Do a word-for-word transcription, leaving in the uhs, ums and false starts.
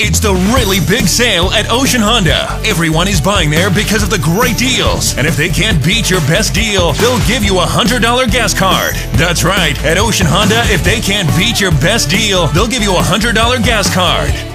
It's the really big sale at Ocean Honda. Everyone is buying there because of the great deals. And if they can't beat your best deal, they'll give you a one hundred dollar gas card. That's right. At Ocean Honda, if they can't beat your best deal, they'll give you a one hundred dollar gas card.